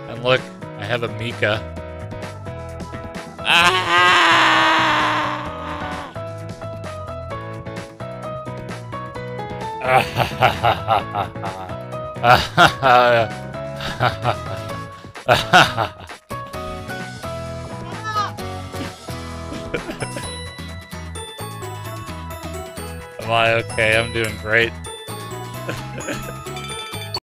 And look, I have a Mika. Ah! Am I okay? I'm doing great.